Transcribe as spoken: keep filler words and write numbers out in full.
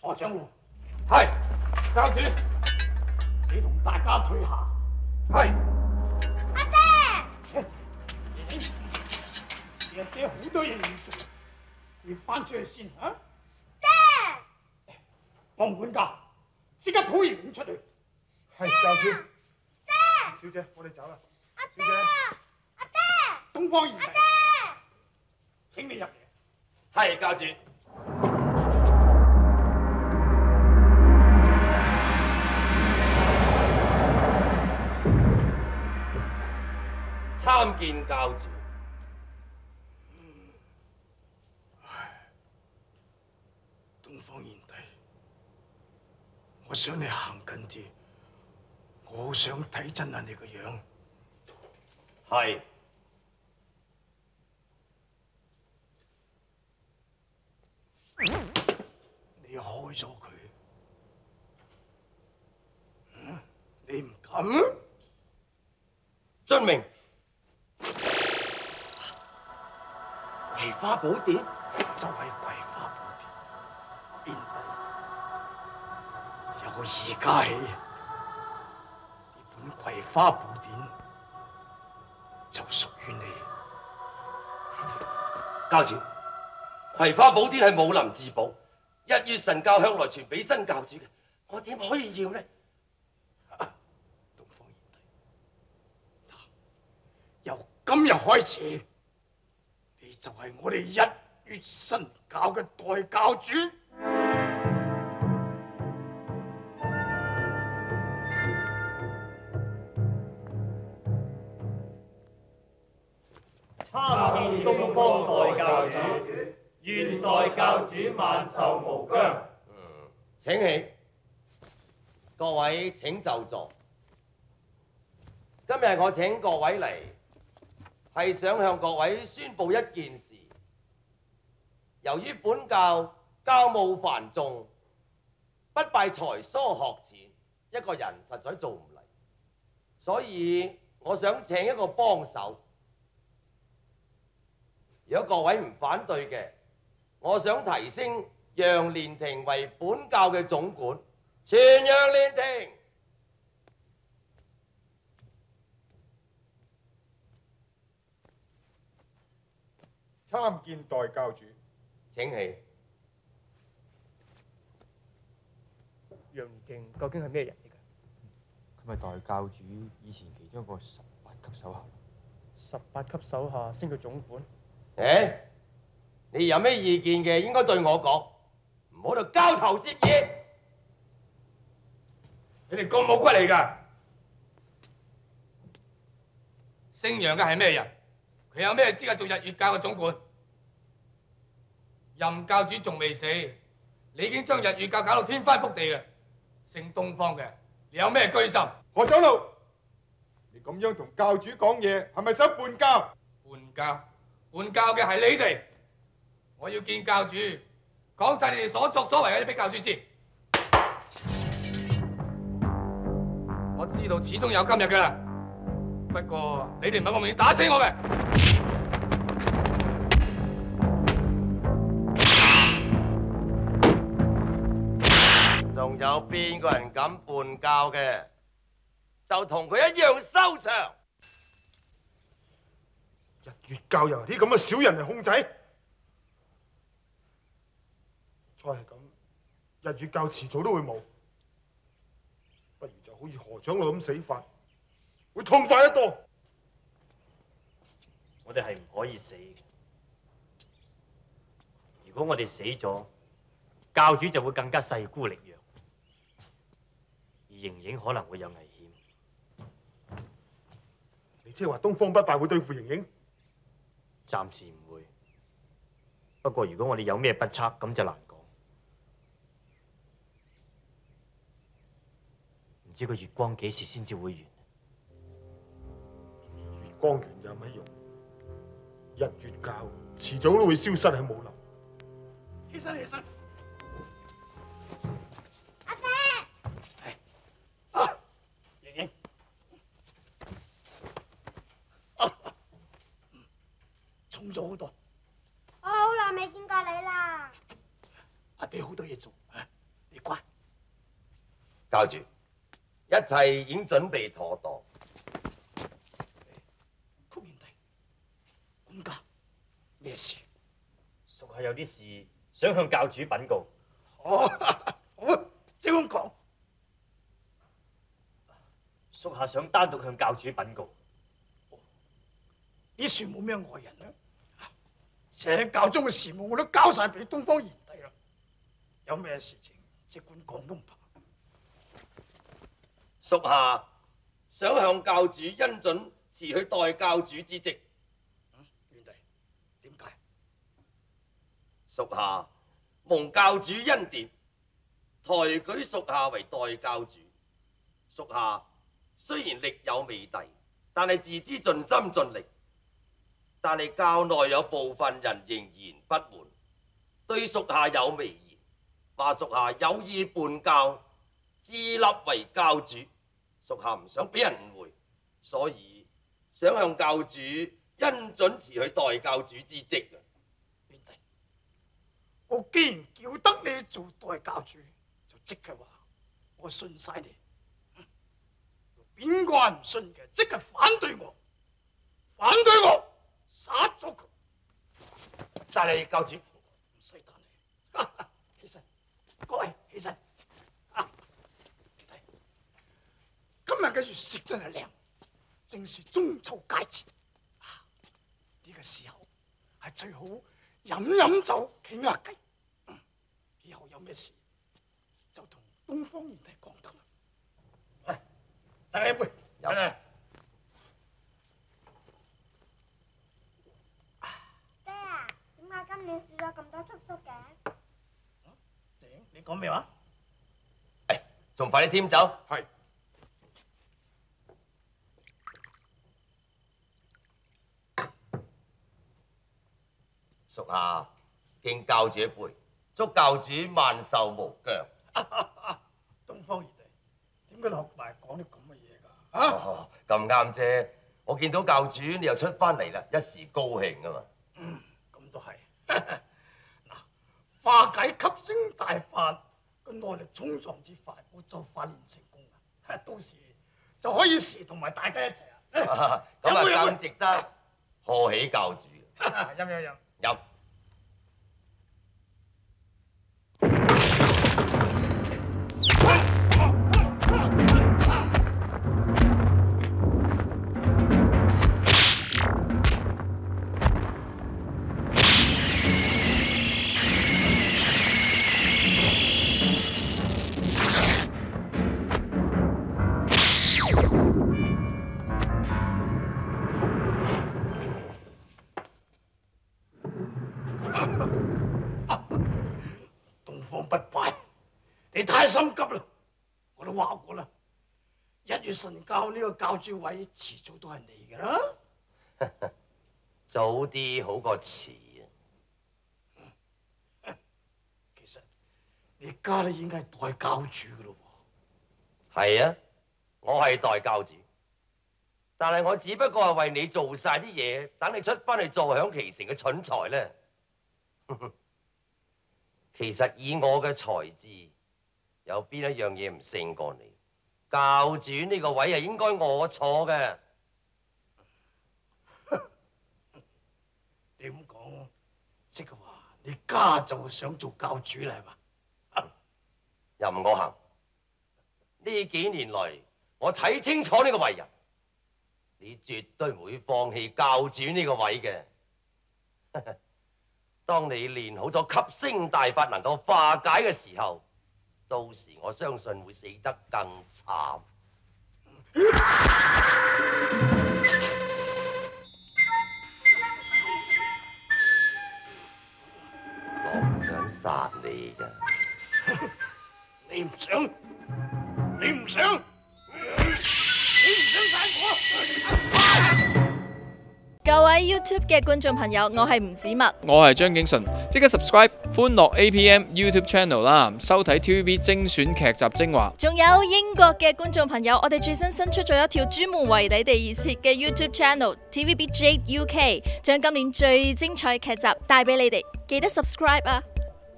何長老，係教主，你同大家退下。係。 阿爹， 你阿爹好多嘢要做，你翻出去先啊！ 爹， 幫管家，即刻抱嚴影出去。 係教主。 爹， 小姐，我哋走啦。 阿爹，阿爹， 東方賢弟， 阿爹， 請你入嚟。 係教主。參見教主。 東方賢弟，我想你行近啲，我好想睇真下你個樣。 係。 你開咗佢，嗯？你唔敢？ 遵命。葵花寶典就係葵花寶典，邊度有而家起？呢本葵花寶典就屬於你。 教主，葵花寶典係武林至寶，日月神教向來傳俾新教主嘅，我點可以要呢？ 東方賢弟，由今日開始，你就係我哋日月神教嘅代教主。 參見東方代教主，願代教主萬壽無疆。 嗯，請起，各位請就座。今日我請各位嚟，係想向各位宣佈一件事。由於本教教務繁重，不拜才疏學淺，一個人實在做唔嚟，所以我想請一個幫手。如果各位唔反對嘅，我想提升楊連亭為本教嘅總管，全楊連亭。 參見代教主。 請起。 楊連亭究竟係咩人嚟㗎？ 佢咪代教主以前其中一個十八級手下。 十八級手下升到總管。 誒，你有咩意見嘅，應該對我講，唔好喺度交頭接耳。 你哋咁冇骨嚟㗎？姓楊嘅係咩人？佢有咩資格做日月教嘅總管？任教主仲未死，你已經將日月教搞到天翻覆地嘅。姓東方嘅，你有咩居心？ 何長老，你咁樣同教主講嘢，係咪想叛教？ 叛教？叛教嘅係你哋。我要見教主，講晒你哋所作所為嘅嘢俾教主知。我知道始終有今日㗎啦，不過你哋唔係咁容易打死我嘅。 仲有邊個人敢叛教嘅，就同佢一樣收場。 日月教由啲咁嘅小人嚟控制，再係咁，日月教遲早都會冇。不如就好似何長老咁死法，會痛快得多。 我哋係唔可以死嘅。如果我哋死咗，教主就會更加勢孤力弱，而盈盈可能會有危險。 你即係話東方不敗會對付盈盈？ 暫時唔會，不過如果我哋有咩不測，咁就難講。唔知個月光幾時先至會完？ 月光完有乜用？日月教遲早都會消失喺武林。 起身，起身。 阿爹， 啊，盈盈，啊，重咗好多。 我好耐未見過你啦。 阿爹好多嘢做， 教主，一切已經準備妥當。 曲賢弟，管家，咩事？ 屬下有啲事想向教主稟告。 好，好，即咁講。 屬下想單獨向教主稟告。 呢樹冇咩外人啦，成日教宗嘅事務我都交晒俾東方賢弟啦。有咩事情即管講都唔怕。 屬下想向教主恩准辭去代教主之職。 嗯，賢弟，點解？ 屬下蒙教主恩典，抬舉屬下為代教主。屬下雖然力有未逮，但係自知盡心盡力。但係教內有部分人仍然不滿，對屬下有微言，話屬下有意叛教，自立為教主。屬下唔想俾人誤會，所以想向教主恩准辭去代教主之職啊！ 賢弟，我既然叫得你做代教主，就即係話我信晒你。邊個係唔信嘅，即係反對我，反對我。殺咗佢！ 但係教主唔使打你，起身，各位起身。啊，今日嘅月色真係靚，正是中秋佳節。啊，呢、這個時候係最好飲飲酒傾下偈。嗯，以後有咩事就同東方賢弟講得啦。嚟，大家一杯，有啦。 今年少咗咁多叔叔嘅。 頂，你講咩話？ 誒，仲快啲添酒。 係。 屬下敬教主一杯，祝教主萬壽無疆。 東方賢弟，點解學埋講啲咁嘅嘢㗎？ 啊，咁啱啫！我見到教主你又出翻嚟啦，一時高興啊嘛。 嗯，咁都係。嗱，化解吸星大法個內力衝撞之法，我就發現成功啦！到時就可以時同埋大家一齊啊！ 咁啊，更值得賀喜教主。 飲飲飲。 飲。 東方不敗，你太心急啦！我都話過啦，一月神教呢個教主位遲早都係你㗎啦。 早啲好過遲啊！ 其實你家都已經係代教主㗎咯喎。係啊，我係代教主，但係我只不過係為你做晒啲嘢，等你出翻去坐享其成嘅蠢材咧。其實以我嘅才智，有邊一樣嘢唔勝過你？教主呢個位係應該我坐嘅。 你咁講，即係話你家就想做教主啦，係嘛？ 任我行。呢幾年來，我睇清楚呢個為人，你絕對唔會放棄教主呢個位嘅。當你練好咗吸星大法能夠化解嘅時候，到時我相信會死得更慘。我唔想殺你㗎。 你唔想，你唔想，你唔想殺我！ 各位 YouTube 嘅觀眾朋友，我係吳子墨， 我係張景純，即刻 subscribe 歡樂 A P M YouTube Channel 啦，收睇 T V B 精選劇集精華。 仲有英國嘅觀眾朋友，我哋最新新出咗一條專門為你哋而設嘅 YouTube Channel T V B J U K， 將今年最精彩劇集帶俾你哋，記得 subscribe 啊！